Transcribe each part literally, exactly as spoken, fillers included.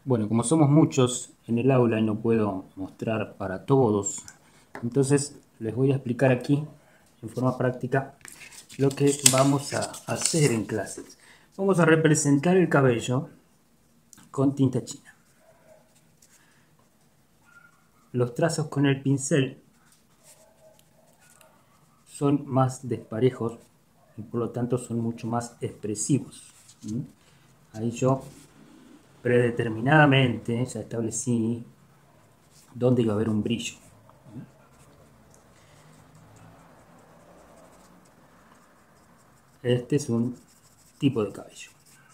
Bueno, como somos muchos en el aula y no puedo mostrar para todos, entonces les voy a explicar aquí en forma práctica lo que vamos a hacer en clases. Vamos a representar el cabello con tinta china. Los trazos con el pincel son más desparejos y por lo tanto son mucho más expresivos. Ahí yo predeterminadamente ya establecí dónde iba a haber un brillo. Este es un tipo de cabello.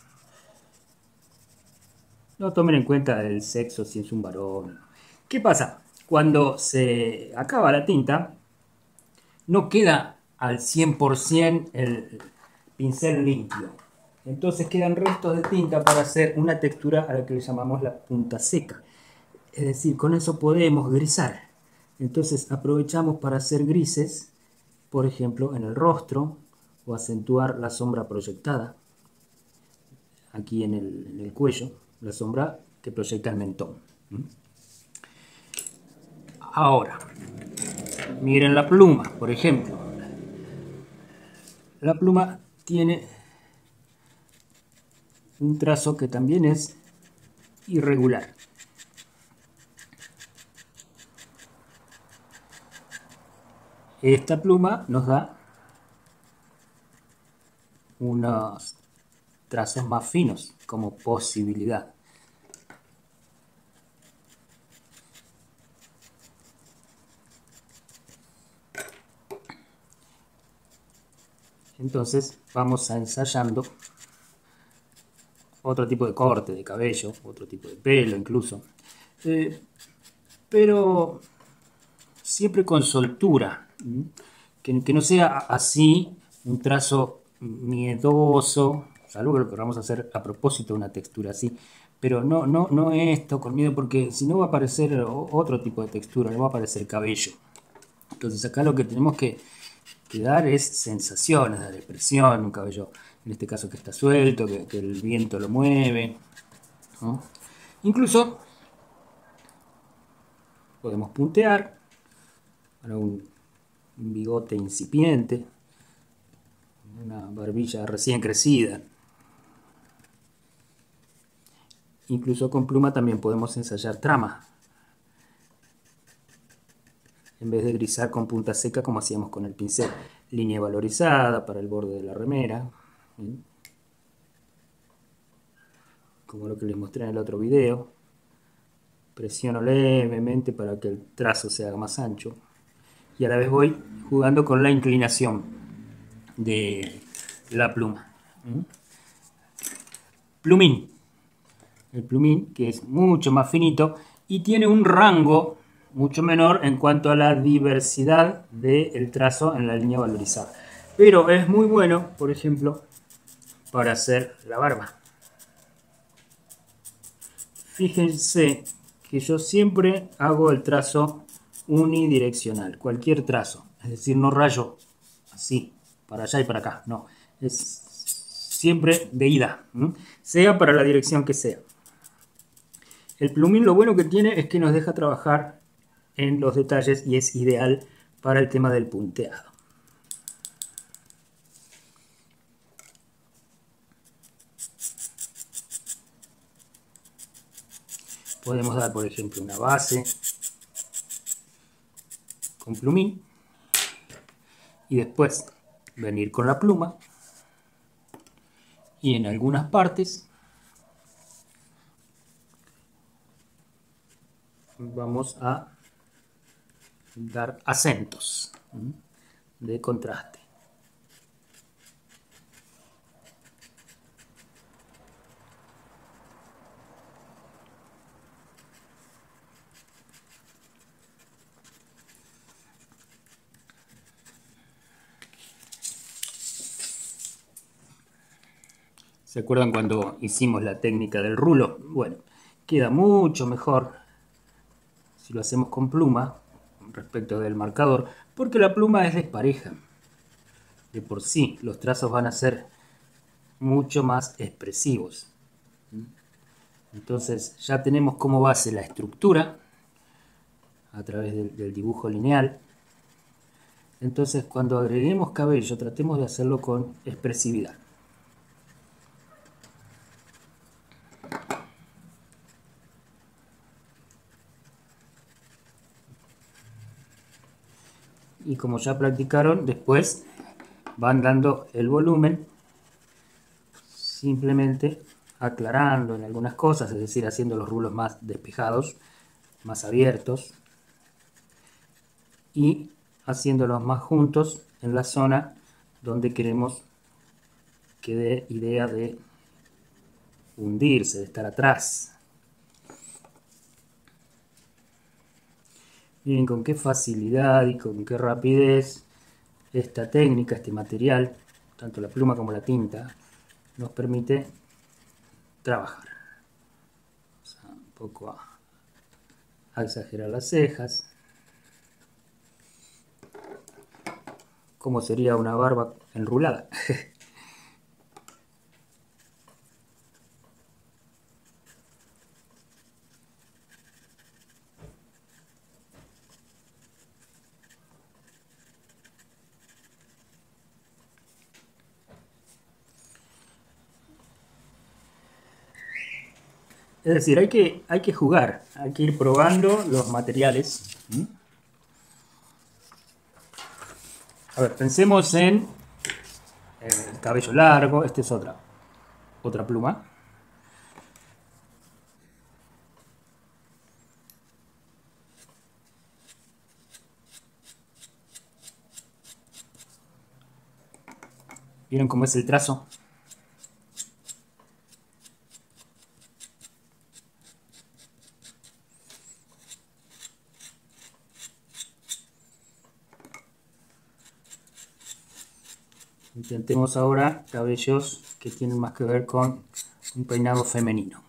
No tomen en cuenta el sexo, si es un varón. ¿Qué pasa? Cuando se acaba la tinta, no queda al cien por ciento el pincel limpio. Entonces quedan restos de tinta para hacer una textura a la que le llamamos la punta seca. Es decir, con eso podemos grisar. Entonces aprovechamos para hacer grises, por ejemplo, en el rostro, o acentuar la sombra proyectada aquí en el, en el cuello, la sombra que proyecta el mentón. Ahora, miren la pluma, por ejemplo. La pluma tiene un trazo que también es irregular. Esta pluma nos da unos trazos más finos como posibilidad. Entonces vamos a ensayando otro tipo de corte de cabello, otro tipo de pelo incluso, eh, pero siempre con soltura, que, que no sea así un trazo miedoso, salvo que lo queramos hacer a propósito una textura así, pero no, no, no esto con miedo, porque si no va a aparecer otro tipo de textura, no va a aparecer cabello. Entonces acá lo que tenemos que, que dar es sensaciones, dar expresión, un cabello en este caso que está suelto, que, que el viento lo mueve, ¿no? Incluso podemos puntear para un, un bigote incipiente, una barbilla recién crecida. Incluso con pluma también podemos ensayar trama, en vez de grisar con punta seca como hacíamos con el pincel. Línea valorizada para el borde de la remera, ¿sí? Como lo que les mostré en el otro video. Presiono levemente para que el trazo se haga más ancho. Y a la vez voy jugando con la inclinación de la pluma. ¿Mm? Plumín. El plumín, que es mucho más finito y tiene un rango mucho menor en cuanto a la diversidad del trazo en la línea valorizada. Pero es muy bueno, por ejemplo, para hacer la barba. Fíjense que yo siempre hago el trazo unidireccional, cualquier trazo. Es decir, no rayo así, para allá y para acá. No, es siempre de ida, ¿m? Sea para la dirección que sea. El plumín lo bueno que tiene es que nos deja trabajar en los detalles y es ideal para el tema del punteado. Podemos dar, por ejemplo, una base con plumín y después venir con la pluma y en algunas partes vamos a dar acentos de contraste. ¿Se acuerdan cuando hicimos la técnica del rulo? Bueno, queda mucho mejor si lo hacemos con pluma respecto del marcador, porque la pluma es despareja. De por sí, los trazos van a ser mucho más expresivos. Entonces ya tenemos como base la estructura a través del, del dibujo lineal. Entonces cuando agreguemos cabello tratemos de hacerlo con expresividad. Y como ya practicaron, después van dando el volumen simplemente aclarando en algunas cosas, es decir, haciendo los rulos más despejados, más abiertos, y haciéndolos más juntos en la zona donde queremos que dé idea de hundirse, de estar atrás. Miren con qué facilidad y con qué rapidez esta técnica, este material, tanto la pluma como la tinta, nos permite trabajar. Vamos a un poco a, a exagerar las cejas. Como sería una barba enrulada. Es decir, hay que, hay que jugar, hay que ir probando los materiales. A ver, pensemos en el cabello largo. Esta es otra, otra pluma. ¿Vieron cómo es el trazo? Intentemos ahora cabellos que tienen más que ver con un peinado femenino.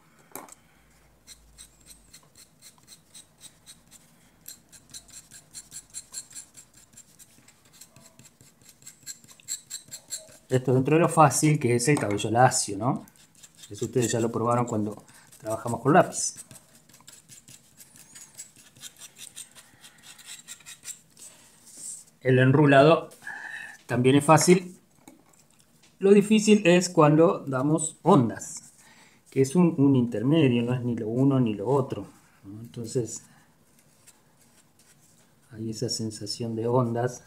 Esto dentro de lo fácil, que es el cabello lacio, ¿no? Eso ustedes ya lo probaron cuando trabajamos con lápiz. El enrulado también es fácil. Lo difícil es cuando damos ondas, que es un, un intermedio, no es ni lo uno ni lo otro, ¿no? Entonces hay esa sensación de ondas.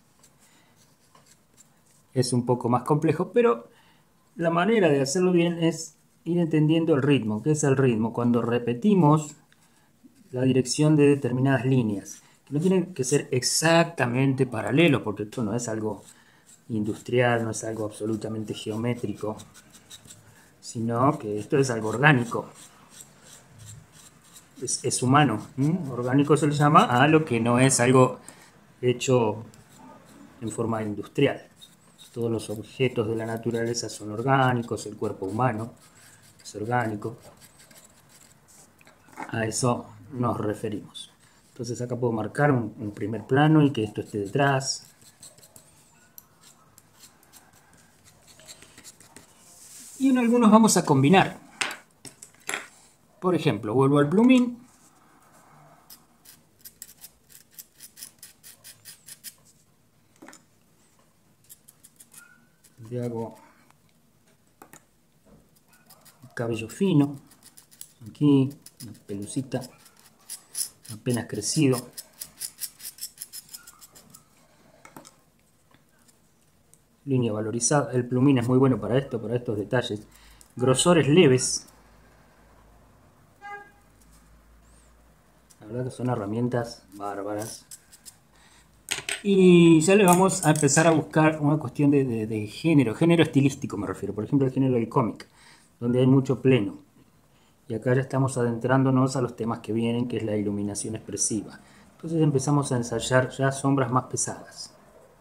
Es un poco más complejo, pero la manera de hacerlo bien es ir entendiendo el ritmo. ¿Qué es el ritmo? Cuando repetimos la dirección de determinadas líneas, que no tienen que ser exactamente paralelos, porque esto no es algo industrial, no es algo absolutamente geométrico, sino que esto es algo orgánico. Es, es humano. ¿Mm? Orgánico se le llama a lo que no es algo hecho en forma industrial. Todos los objetos de la naturaleza son orgánicos, el cuerpo humano es orgánico. A eso nos referimos. Entonces acá puedo marcar un, un primer plano y que esto esté detrás. Y en algunos vamos a combinar. Por ejemplo, vuelvo al plumín. Le hago un cabello fino. Aquí, una pelucita apenas crecido. Línea valorizada. El plumín es muy bueno para esto, para estos detalles. Grosores leves. La verdad que son herramientas bárbaras. Y ya le vamos a empezar a buscar una cuestión de, de, de género, género estilístico me refiero, por ejemplo el género del cómic, donde hay mucho pleno. Y acá ya estamos adentrándonos a los temas que vienen, que es la iluminación expresiva. Entonces empezamos a ensayar ya sombras más pesadas.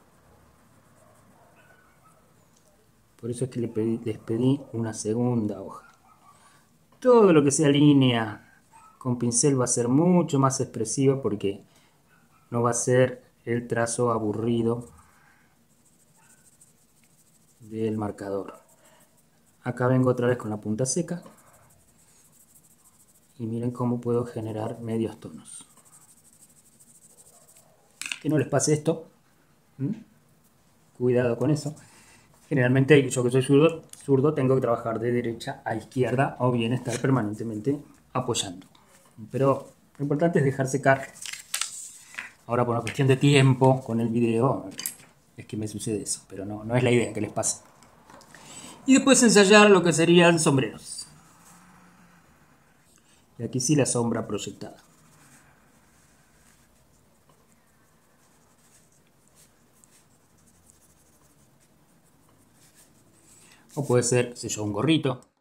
Por eso es que les pedí, les pedí una segunda hoja. Todo lo que sea línea con pincel va a ser mucho más expresiva porque no va a ser el trazo aburrido del marcador. Acá vengo otra vez con la punta seca. y miren cómo puedo generar medios tonos. Que no les pase esto. ¿Mm? Cuidado con eso. Generalmente yo que soy zurdo, zurdo tengo que trabajar de derecha a izquierda o bien estar permanentemente apoyando. Pero lo importante es dejar secar. Ahora por una cuestión de tiempo con el video es que me sucede eso, pero no, no es la idea que les pase. Y después ensayar lo que serían sombreros. Y aquí sí la sombra proyectada. O puede ser, qué sé yo, un gorrito.